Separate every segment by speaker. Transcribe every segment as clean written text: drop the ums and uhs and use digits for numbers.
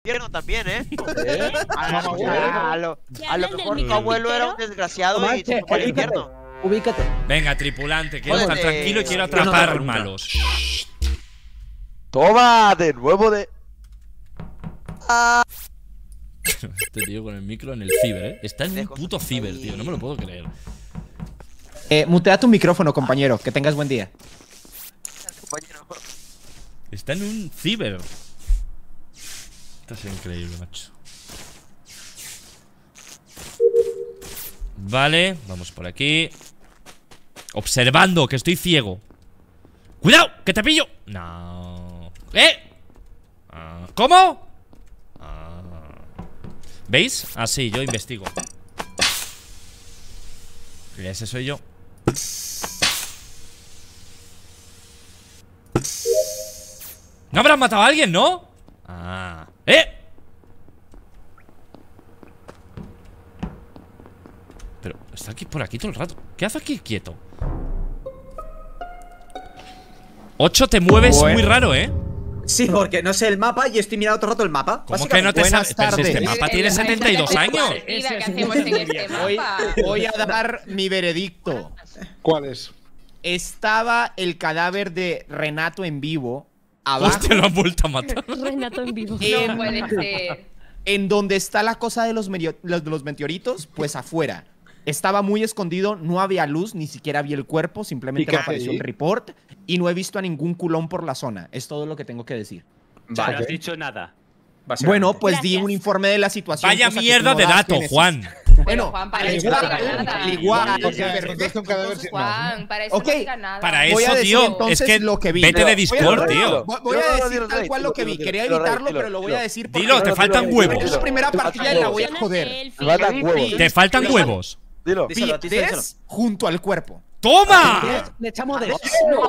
Speaker 1: infierno también, ¿eh?
Speaker 2: A lo mejor tu abuelo era un desgraciado y se fue al infierno.
Speaker 3: Ubícate.
Speaker 4: Venga, tripulante, quiero estar tranquilo y quiero atrapar malos.
Speaker 5: Toma, de nuevo de…
Speaker 4: Este tío con el micro en el ciber, ¿eh? Está en un puto ciber, tío, no me lo puedo creer.
Speaker 3: Mutea tu micrófono, compañero. Que tengas buen día.
Speaker 4: Está en un ciber. Esto es increíble, macho. Vale, vamos por aquí. Observando, que estoy ciego. ¡Cuidado! ¡Que te pillo! No. ¿Cómo? ¿Veis? Ah, sí, yo investigo. Y ese soy yo. ¿No habrán matado a alguien, no? Ah. Pero está aquí por aquí todo el rato. ¿Qué hace aquí quieto? 8, te mueves muy raro, ¿eh?
Speaker 6: Sí, porque no sé el mapa y estoy mirando todo el rato el mapa.
Speaker 4: ¿Cómo que no te sabes? Pero si este mapa tiene 72 años.
Speaker 3: Voy a dar mi veredicto.
Speaker 7: ¿Cuál es?
Speaker 3: Estaba el cadáver de Renato en vivo abajo.
Speaker 4: Hostia, lo han vuelto a matar.
Speaker 8: Renato en vivo.
Speaker 9: No puede ser.
Speaker 3: En donde está la cosa de los meteoritos, pues afuera. Estaba muy escondido, no había luz, ni siquiera vi el cuerpo, simplemente me apareció el report y no he visto a ningún culón por la zona. Es todo lo que tengo que decir.
Speaker 10: Vale. No has dicho nada.
Speaker 3: Bueno, pues di un informe de la situación.
Speaker 4: Vaya mierda de dato, Juan.
Speaker 9: Bueno, Juan, para eso no digas nada. Juan, para eso no digas nada.
Speaker 4: Para eso, tío, es que vete de Discord, tío.
Speaker 3: Voy a decir tal cual lo que vi. Quería evitarlo, pero lo voy a decir.
Speaker 4: Dilo, te faltan huevos.
Speaker 3: Es la primera partida y la voy a joder.
Speaker 4: Te faltan huevos.
Speaker 5: Dilo.
Speaker 3: Des junto al cuerpo.
Speaker 4: ¡Toma!
Speaker 8: Le echamos de.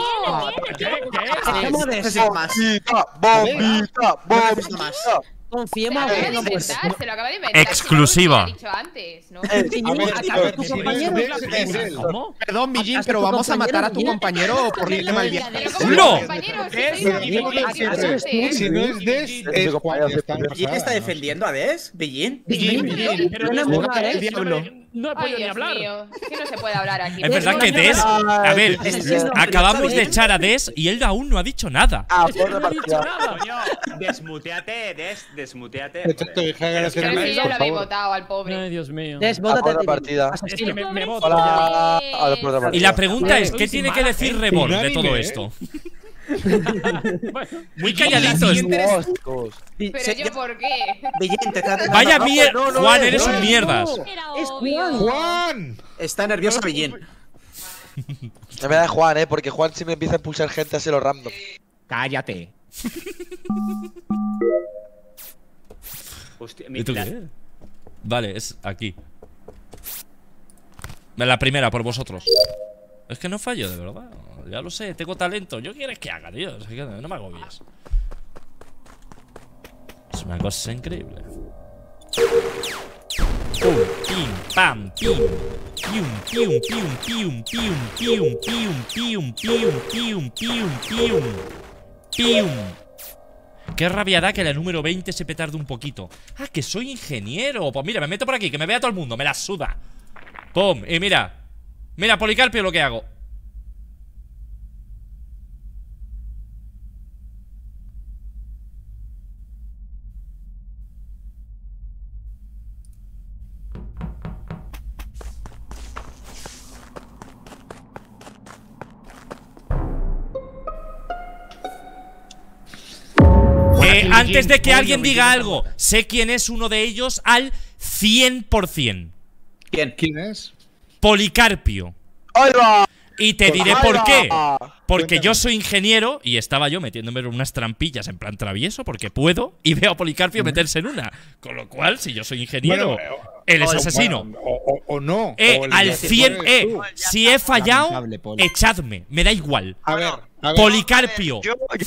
Speaker 5: ¡Bombita!
Speaker 8: Confiemos a
Speaker 9: Se lo acaba de inventar.
Speaker 4: Exclusiva.
Speaker 9: Lo he dicho antes, ¿no?
Speaker 4: ¿Cómo?
Speaker 3: Perdón, Millín, pero vamos a matar a tu compañero por irle mal bien.
Speaker 4: ¡No!
Speaker 7: Si no es Des, es Juan.
Speaker 6: ¿Quién está defendiendo a Des? ¿Billín?
Speaker 8: Pero no es el diablo.
Speaker 10: No he podido ni hablar.
Speaker 9: Que no se puede hablar aquí.
Speaker 4: Es verdad que Des… A ver, acabamos de echar a Des y él aún no ha dicho nada.
Speaker 10: No he dicho nada. Coño, desmuteate, desmuteate.
Speaker 9: Pero si ya lo habéis votado al pobre.
Speaker 10: Ay, Dios mío.
Speaker 5: Desbótate partida.
Speaker 10: Es que me voto ya.
Speaker 4: Y la pregunta es, ¿qué tiene que decir Rebor de todo esto? Muy calladitos.
Speaker 9: Pero yo, ¿por qué?
Speaker 4: Vaya mierda. Juan, eres un mierdas.
Speaker 8: Es
Speaker 7: ¡Juan!
Speaker 6: Está nervioso Billín.
Speaker 5: Me da Juan, porque Juan si me empieza a impulsar gente así lo random.
Speaker 3: Cállate.
Speaker 10: Hostia,
Speaker 4: ¿Y tú qué? Vale, es aquí. La primera, por vosotros. Es que no fallo, de verdad. Ya lo sé, tengo talento. ¿Yo quieres que haga, tío? Es que no me agobies. Es una cosa increíble. Pum, pim, pam, pim. Pium, pium, pium, pium, pium, pium, pium, pium, pium, pium, pium, pium. Pium. Qué rabia da que la número 20 se petarde un poquito. Ah, que soy ingeniero. Pues mira, me meto por aquí, que me vea todo el mundo. Me la suda. Pum, y mira. Mira, Policarpio, lo que hago. Antes de que alguien diga algo, sé quién es uno de ellos al 100%.
Speaker 7: ¿Quién es?
Speaker 4: Policarpio. Y te diré por qué. Porque yo soy ingeniero y estaba yo metiéndome en unas trampillas en plan travieso porque puedo y veo a Policarpio meterse en una. Con lo cual, si yo soy ingeniero, él es asesino.
Speaker 7: O no.
Speaker 4: Al 100, si he fallado, echadme. Me da igual.
Speaker 7: A ver.
Speaker 4: Policarpio,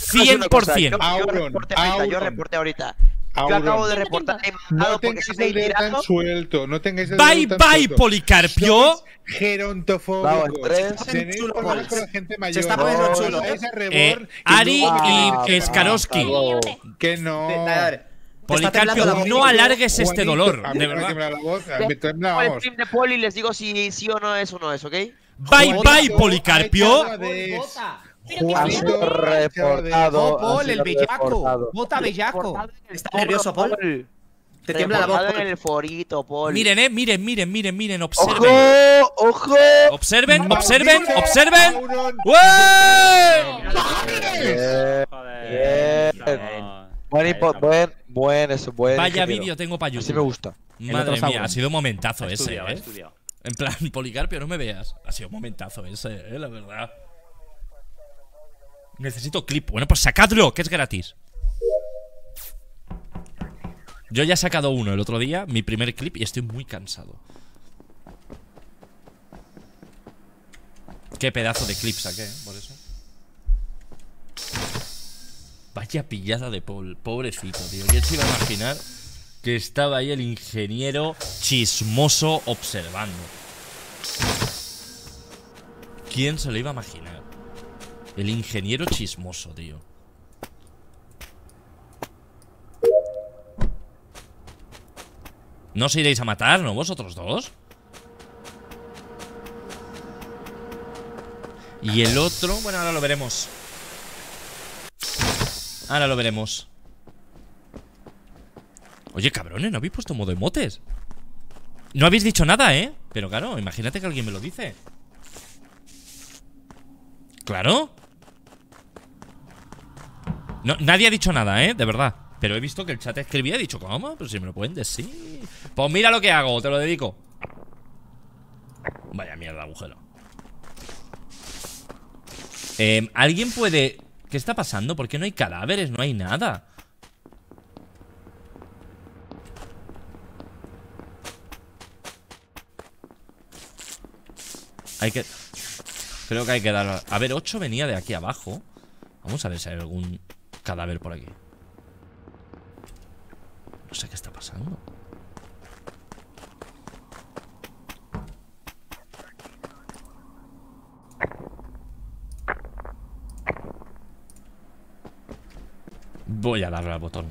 Speaker 2: 100%. Yo reporté ahorita. Yo acabo de reportar.
Speaker 7: No tengáis el dedo tan suelto. No tengáis el
Speaker 4: Bye bye, Policarpio.
Speaker 7: Gerontofóbico. Tenéis problemas con la gente mayor.
Speaker 6: Se está poniendo chulo.
Speaker 4: Ari y Skarowski.
Speaker 7: Que no.
Speaker 4: Policarpio, no alargues este dolor,
Speaker 7: A mí
Speaker 4: de
Speaker 7: me
Speaker 4: verdad.
Speaker 7: tiembla la voz, me tiembla,
Speaker 2: Hago el
Speaker 7: vamos.
Speaker 2: stream de Poli y les digo si sí o no es, ¿ok?
Speaker 4: Bye bye, Policarpio.
Speaker 5: Juanito reportado.
Speaker 3: Paul,
Speaker 5: ha sido
Speaker 3: el bellaco.
Speaker 5: reportado.
Speaker 3: Vota bellaco.
Speaker 6: ¿Estás nervioso, Paul? Te tiembla la voz.
Speaker 2: Reportado en el forito, Poli.
Speaker 4: Miren, miren, observen.
Speaker 5: ¡Ojo! ¡Ojo!
Speaker 4: Observen, observen, observen.
Speaker 7: Auron.
Speaker 4: ¡Wey!
Speaker 5: Bien.
Speaker 10: Joder.
Speaker 5: Buen, buen, eso, buen.
Speaker 4: Vaya
Speaker 5: ingeniero.
Speaker 4: vídeo tengo para
Speaker 5: Así
Speaker 4: YouTube.
Speaker 5: me gusta.
Speaker 4: Madre
Speaker 3: otro
Speaker 4: mía, ha sido un momentazo ese,
Speaker 10: Estudiado,
Speaker 4: ¿eh?
Speaker 10: estudiado.
Speaker 4: En plan, Policarpio, no me veas. Ha sido un momentazo ese, la verdad. Necesito clip. Bueno, pues sacadlo, que es gratis. Yo ya he sacado uno el otro día, mi primer clip, y estoy muy cansado. Qué pedazo de clip saqué, por eso. Vaya pillada de Paul, pobrecito, tío. ¿Quién se iba a imaginar que estaba ahí el ingeniero chismoso observando? ¿Quién se lo iba a imaginar? El ingeniero chismoso, tío. ¿No os iréis a matar, no? ¿Vosotros dos? Y el otro, bueno, ahora lo veremos. Ahora lo veremos. Oye, cabrones, ¿no habéis puesto modo emotes? No habéis dicho nada, ¿eh? Pero claro, imagínate que alguien me lo dice. Claro. No, nadie ha dicho nada, ¿eh? De verdad. Pero he visto que el chat escribía y he dicho, ¿cómo? Pero si me lo pueden decir. Pues mira lo que hago, te lo dedico. Vaya mierda, agujero. ¿Alguien puede...? ¿Qué está pasando? ¿Por qué no hay cadáveres? No hay nada. Hay que... Creo que hay que dar... A ver, 8 venía de aquí abajo. Vamos a ver si hay algún cadáver por aquí. No sé qué está pasando. Voy a darle al botón.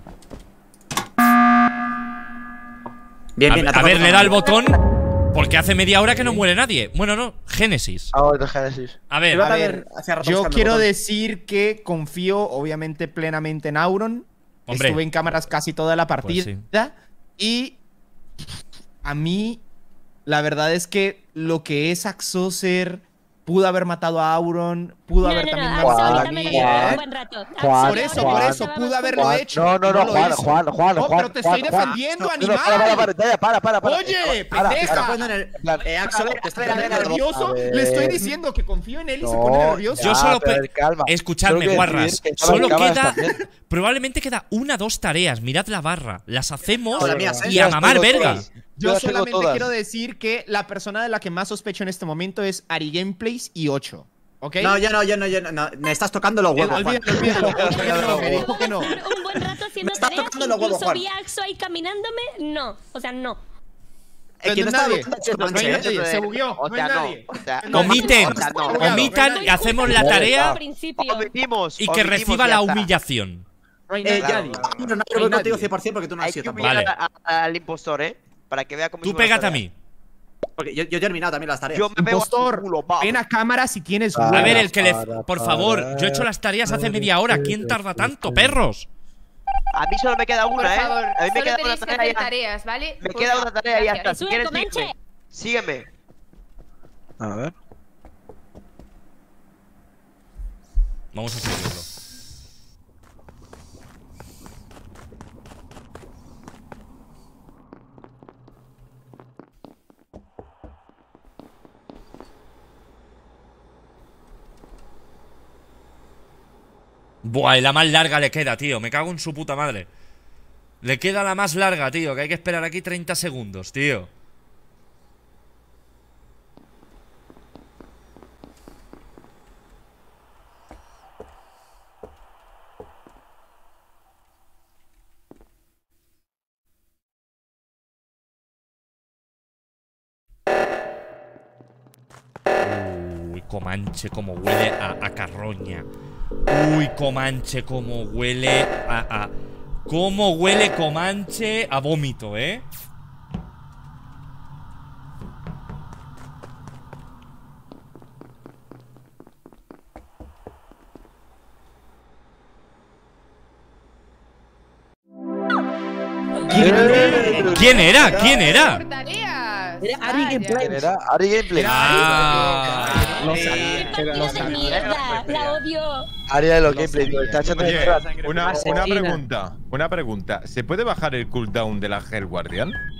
Speaker 6: Bien, bien.
Speaker 4: A ver, le da el botón porque hace media hora que no muere nadie. Bueno, no, Génesis.
Speaker 5: Ahora Génesis.
Speaker 4: A ver,
Speaker 3: A ver, yo quiero decir que confío obviamente plenamente en Auron.
Speaker 4: Hombre.
Speaker 3: Estuve en cámaras casi toda la partida.
Speaker 4: Pues
Speaker 3: Y a mí, la verdad es que lo que es Axoser pudo haber matado a Auron, pudo haber también matado a
Speaker 5: Juan,
Speaker 3: mí.
Speaker 5: Juan,
Speaker 3: Por eso, pudo haberlo
Speaker 5: Juan,
Speaker 3: hecho.
Speaker 5: no,
Speaker 3: lo
Speaker 5: Juan,
Speaker 3: hizo.
Speaker 5: Juan,
Speaker 3: No, pero te estoy defendiendo, animal.
Speaker 5: Para.
Speaker 3: Oye, pendeja.
Speaker 6: Axel, te
Speaker 3: Está
Speaker 6: está
Speaker 3: nervioso. Le estoy diciendo que confío en él y se pone nervioso.
Speaker 4: yo solo...
Speaker 5: calma.
Speaker 4: Escuchadme,
Speaker 5: Tengo que
Speaker 4: guarras.
Speaker 5: decir que estaba en
Speaker 4: Solo
Speaker 5: cámaras
Speaker 4: queda...
Speaker 5: también.
Speaker 4: Probablemente queda 1 o 2 tareas. Mirad la barra. Las hacemos
Speaker 6: Hola, mías,
Speaker 4: y a
Speaker 5: Las
Speaker 4: mamar
Speaker 5: tengo
Speaker 4: verga.
Speaker 5: todas.
Speaker 3: Yo
Speaker 5: las tengo
Speaker 3: solamente
Speaker 5: todas.
Speaker 3: quiero decir que la persona de la que más sospecho en este momento es Ari Gameplays y 8. ¿Ok?
Speaker 6: No, yo no. Me estás tocando los huevos, Juan.
Speaker 3: Olvídalo. Me dijo que no.
Speaker 8: Un buen rato haciendo
Speaker 6: Me estás
Speaker 8: tareas,
Speaker 6: tocando los huevos,
Speaker 8: incluso
Speaker 6: Juan.
Speaker 8: vi a Axo ahí caminándome, no, o sea, no.
Speaker 6: ¿Quién
Speaker 3: No
Speaker 6: está
Speaker 3: hay nadie.
Speaker 6: hablando?
Speaker 3: No hay nadie. Se bugueó.
Speaker 2: O
Speaker 3: No
Speaker 2: sea,
Speaker 3: hay
Speaker 2: no.
Speaker 3: nadie.
Speaker 2: O sea,
Speaker 4: Omiten.
Speaker 2: o sea, no.
Speaker 4: Omitan y hacemos la tarea
Speaker 8: Al principio.
Speaker 2: Omitimos.
Speaker 4: y que reciba la humillación.
Speaker 3: No hay
Speaker 6: Ya,
Speaker 3: nadie.
Speaker 6: no voy contigo 100% porque tú no has
Speaker 2: Hay que
Speaker 6: sido tampoco.
Speaker 2: humillar
Speaker 4: Vale.
Speaker 2: al impostor, para que vea cómo
Speaker 4: Tú
Speaker 2: hicimos las
Speaker 4: pégate a
Speaker 2: tareas.
Speaker 4: mí.
Speaker 6: Porque yo he terminado también las tareas.
Speaker 2: Yo me pego a
Speaker 3: Impostor,
Speaker 2: tu culo, va.
Speaker 3: ven a cámara si tienes
Speaker 5: A
Speaker 4: A
Speaker 3: huevos.
Speaker 4: ver, el que le...
Speaker 5: Para,
Speaker 4: Por favor, yo he hecho las tareas hace media hora. ¿Quién tarda tanto, perros?
Speaker 2: A mí solo me queda
Speaker 9: Por
Speaker 2: una,
Speaker 9: favor,
Speaker 2: A mí me
Speaker 9: solo
Speaker 2: queda una
Speaker 9: tenéis que
Speaker 2: tarea y
Speaker 9: hacer
Speaker 2: ya.
Speaker 9: tareas, ¿vale?
Speaker 2: Me
Speaker 9: Pues
Speaker 2: queda
Speaker 9: ya,
Speaker 2: una tarea y ya está.
Speaker 9: gracias.
Speaker 2: Si quieres,
Speaker 8: Comanche.
Speaker 2: sígueme.
Speaker 5: A ver.
Speaker 4: Vamos a seguirlo. Buah, y la más larga le queda, tío. Me cago en su puta madre. Le queda la más larga, tío. Que hay que esperar aquí 30 segundos, tío. Uy, Comanche, como huele a carroña. Uy, Comanche, como huele a ¿Cómo huele Comanche a vómito, eh? ¿Quién era? ¿Quién era?
Speaker 9: Era
Speaker 5: Ari Gameplay. Era Ari Gameplay.
Speaker 3: Lo sabía.
Speaker 8: ¡Qué mierda! ¡La odio!
Speaker 5: Ari de los Gameplay. Está echando
Speaker 1: Oye,
Speaker 5: mierda.
Speaker 1: una pregunta. ¿Se puede bajar el cooldown de la Hell Guardian?